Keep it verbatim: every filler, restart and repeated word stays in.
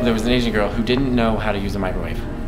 there was an Asian girl who didn't know how to use a microwave.